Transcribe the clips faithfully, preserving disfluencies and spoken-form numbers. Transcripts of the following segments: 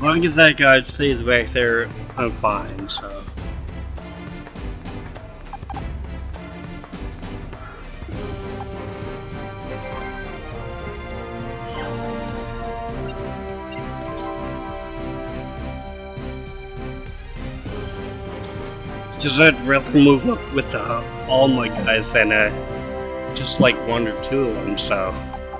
long as that guy stays back there, I'm fine, so. Just I'd rather move up with uh, all my guys than uh, just like one or two of them, so.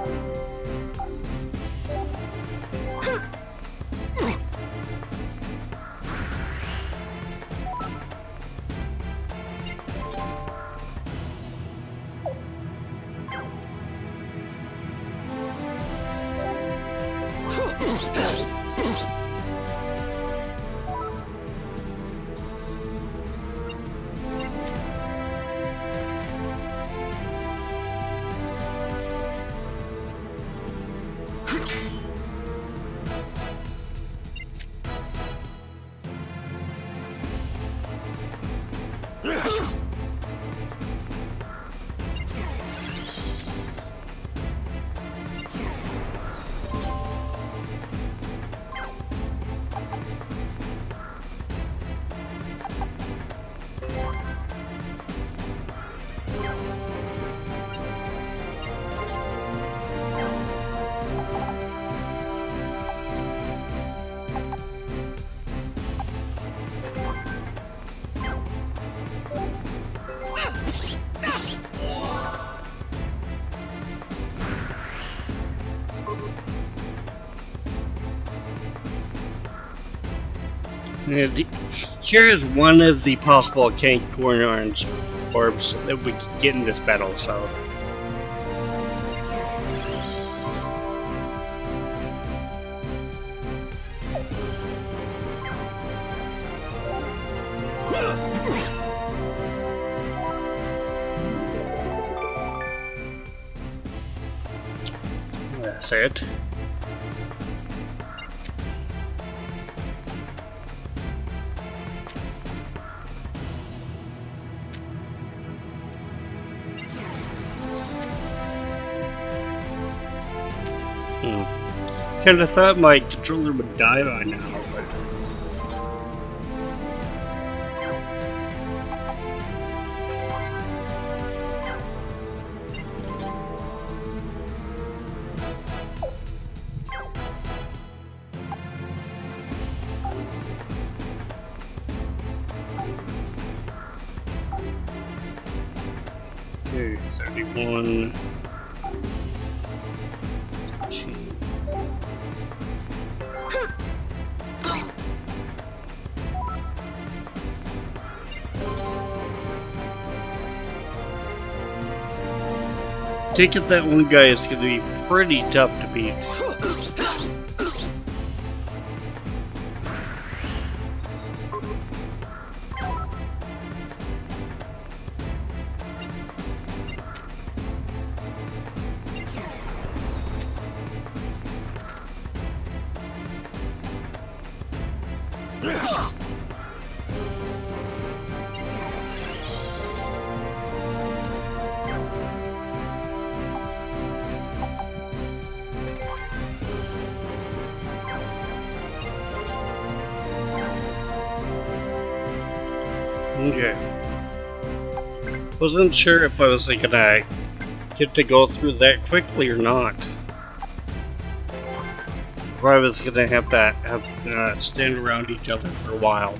Here is one of the possible Capricorn orange orbs that we could get in this battle, so. That's it. Kinda thought my controller would die by now, but... Okay, thirty-one... Take it that one guy is going to be pretty tough to beat. Okay. Wasn't sure if I was gonna get to go through that quickly or not. Or I was gonna have to have uh, stand around each other for a while.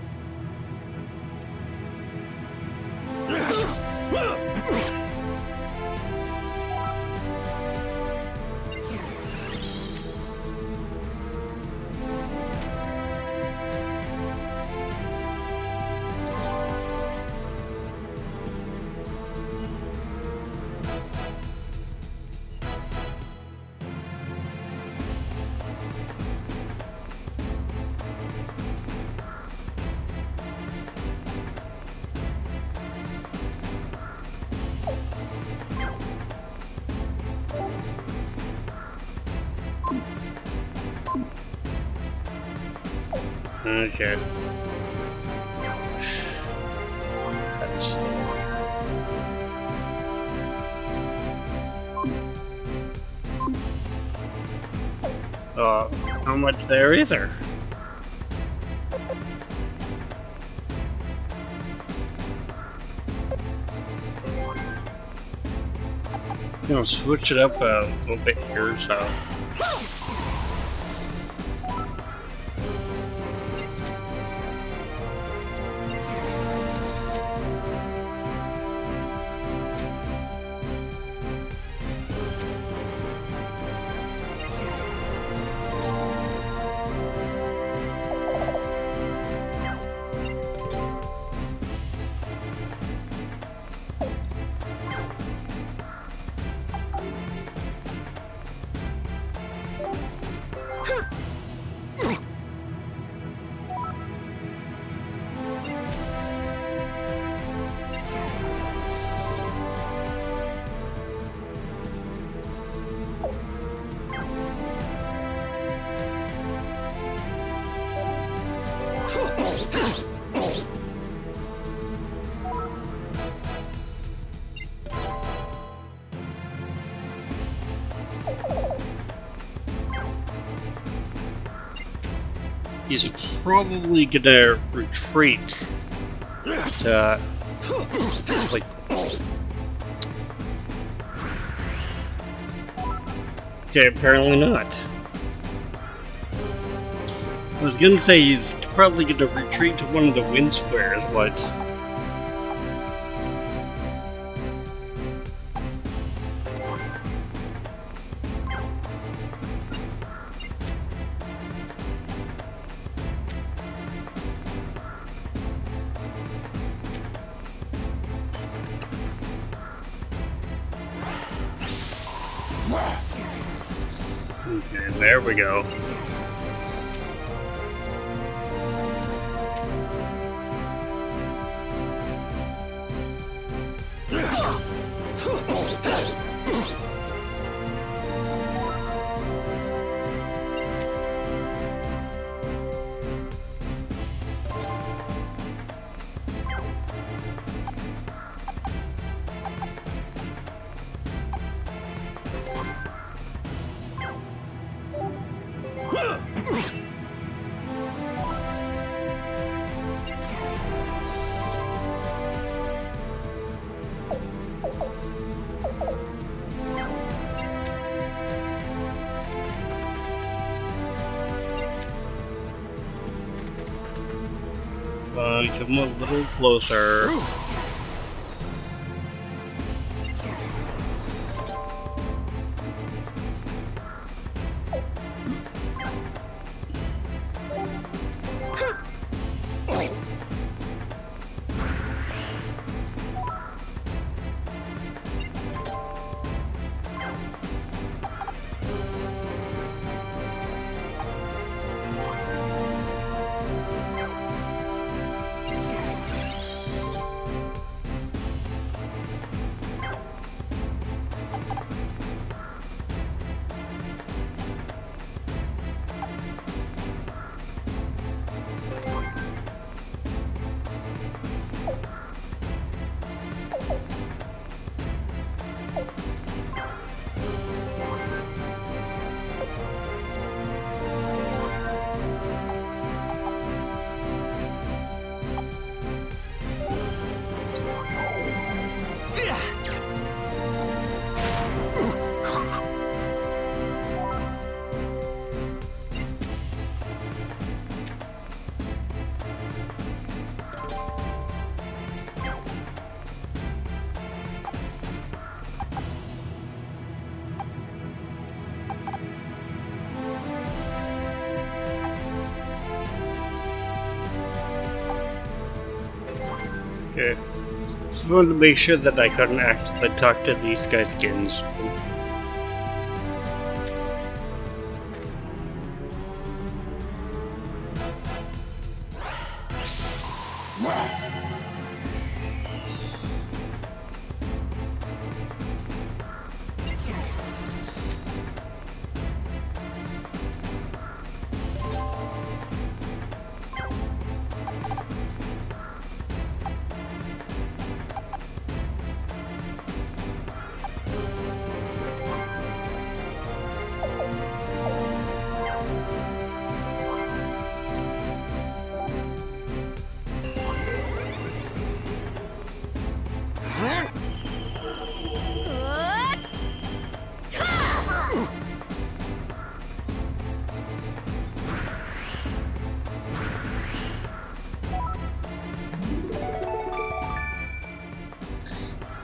Okay. Uh, how much there either? gonna switch it up a little bit here, so. He's probably gonna retreat to, like, okay, apparently not. I was gonna say he's probably gonna retreat to one of the wind squares, but okay, there we go. Uh, come a little closer. Okay. Just wanted to make sure that I couldn't actually talk to these guys again.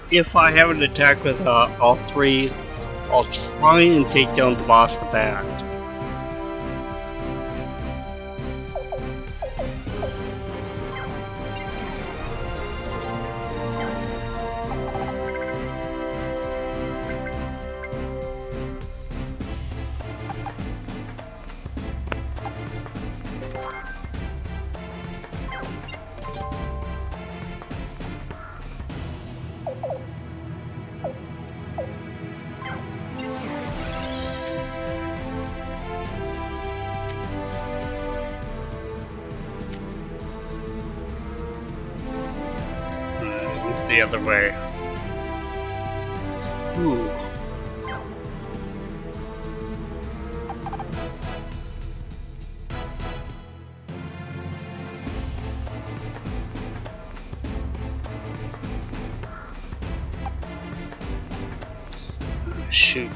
if I have an attack with uh, all three, I'll try and take down the boss with that. The other way. Ooh. Shoot.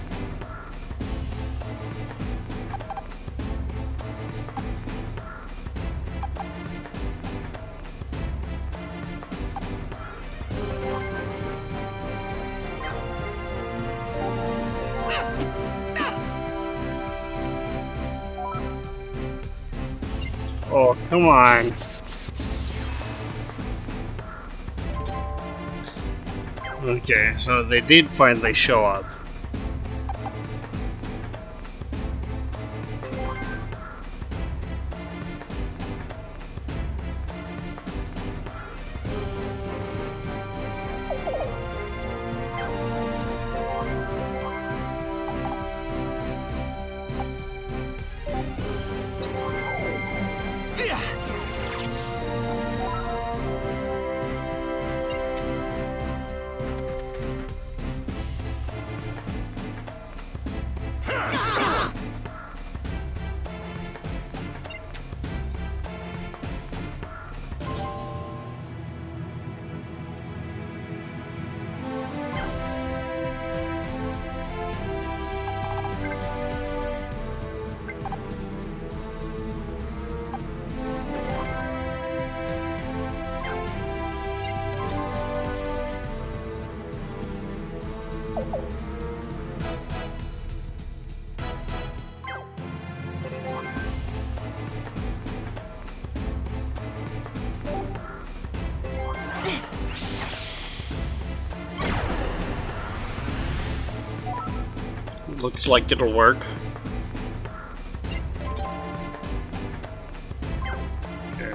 Oh, come on. Okay, so they did finally show up. Looks like it'll work. Okay.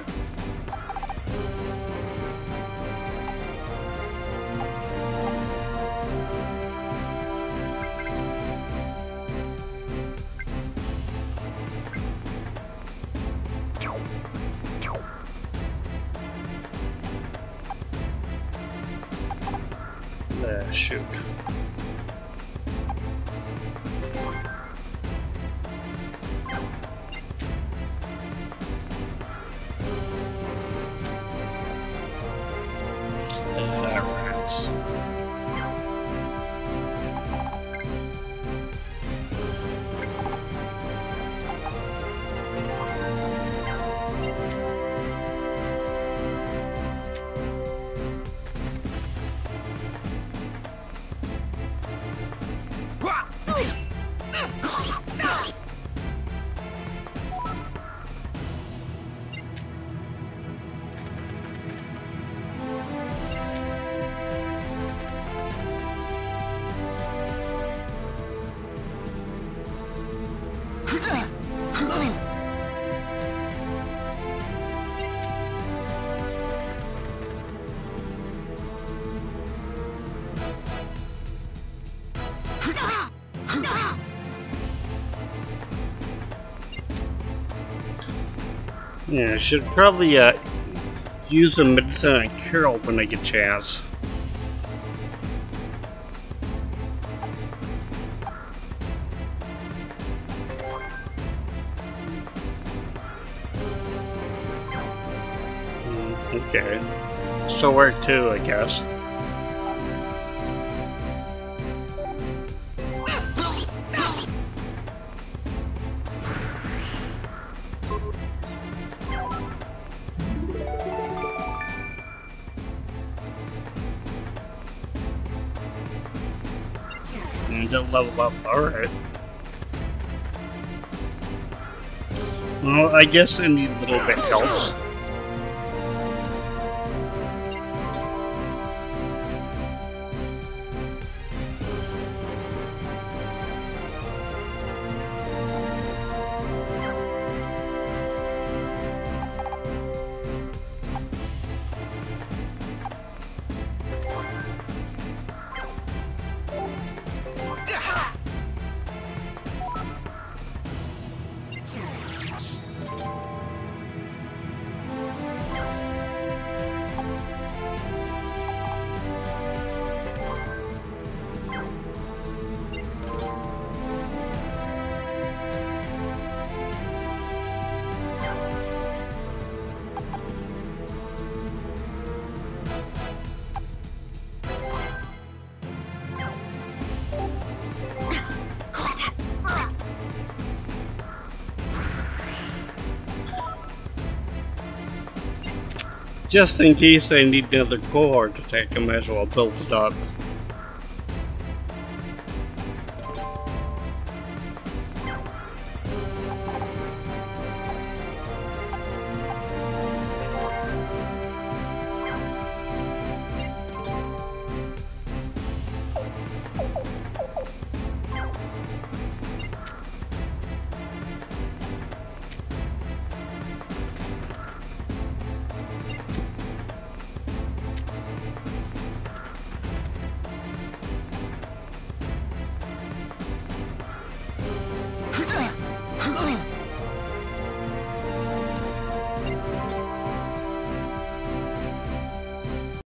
Uh, shoot. Yeah, I should probably uh, use a medicine on Carol when I get a chance. Mm, okay. So where to, I guess. to level up. Alright. Well, I guess any little bit helps. Just in case I need another cohort attack, I might as well build it up.